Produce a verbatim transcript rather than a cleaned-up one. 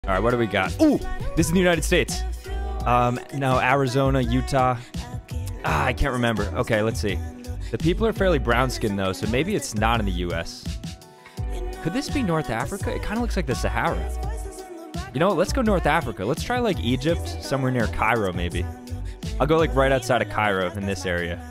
All right, what do we got? Ooh, this is the United States. Um, no, Arizona, Utah. Ah, I can't remember. Okay, let's see. The people are fairly brown-skinned, though, so maybe it's not in the U S. Could this be North Africa? It kind of looks like the Sahara. You know what? Let's go North Africa. Let's try, like, Egypt, somewhere near Cairo, maybe. I'll go, like, right outside of Cairo in this area.